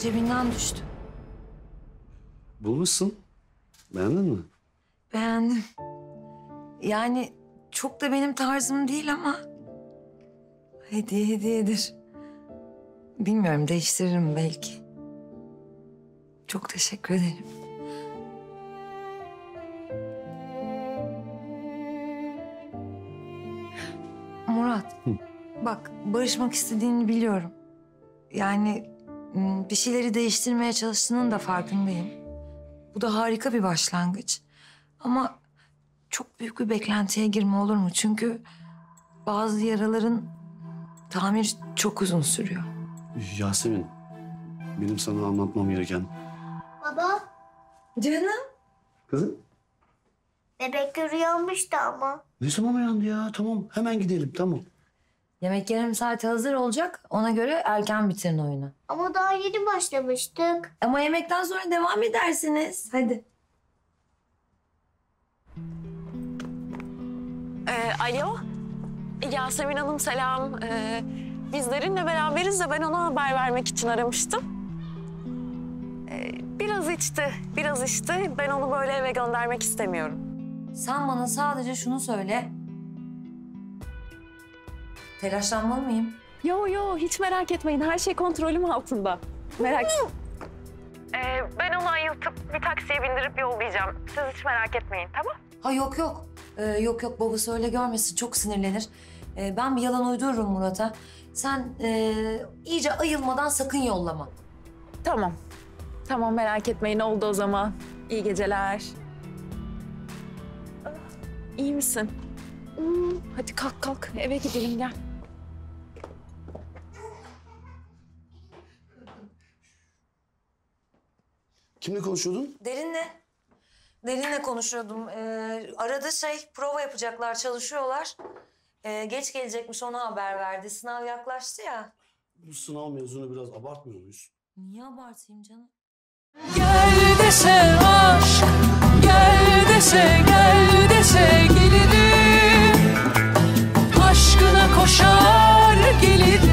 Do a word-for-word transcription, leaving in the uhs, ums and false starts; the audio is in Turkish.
cebinden düştü. Bulmuşsun. Beğendin mi? Beğendim. Yani çok da benim tarzım değil ama hediye hediyedir. Bilmiyorum, değiştiririm belki. Çok teşekkür ederim. Murat, Hı. bak barışmak istediğini biliyorum. Yani m, bir şeyleri değiştirmeye çalıştığının da farkındayım. Bu da harika bir başlangıç. Ama çok büyük bir beklentiye girme olur mu? Çünkü bazı yaraların tamiri çok uzun sürüyor. Yasemin, benim sana anlatmam gereken... Baba, Canım. Kızım? bebek uyanmıştı ama. Ne zaman uyandı ya? Tamam, hemen gidelim, tamam. Yemek yarım saate hazır olacak. Ona göre erken bitirin oyunu. Ama daha yeni başlamıştık. Ama yemekten sonra devam edersiniz. Hadi. Ee, alo, Yasemin Hanım selam. Ee, biz Derin'le beraberiz de ben ona haber vermek için aramıştım. Ee, biraz içti, biraz içti. Ben onu böyle eve göndermek istemiyorum. Sen bana sadece şunu söyle. Telaşlanmalı mıyım? Yo yo, hiç merak etmeyin. Her şey kontrolüm altında. Merak... Ee, ben onu ayıltıp bir taksiye bindirip yollayacağım. Siz hiç merak etmeyin, tamam? Ha yok yok. Ee, yok yok, babası öyle görmesin, çok sinirlenir. Ee, ben bir yalan uydururum Murat'a. Sen e, iyice ayılmadan sakın yollama. Tamam. Tamam, merak etmeyin. Oldu o zaman. İyi geceler. İyi misin? Hmm, hadi kalk kalk. Eve gidelim gel. Kimle konuşuyordun? Derin'le. Derin'le konuşuyordum. Ee, arada şey, prova yapacaklar, çalışıyorlar. Ee, geç gelecekmiş, ona haber verdi. Sınav yaklaştı ya. Bu sınav mevzunu biraz abartmıyor muyuz? Niye abartayım canım? Gel dese aşk, gel dese gel dese gelirim. Aşkına koşar gelirim.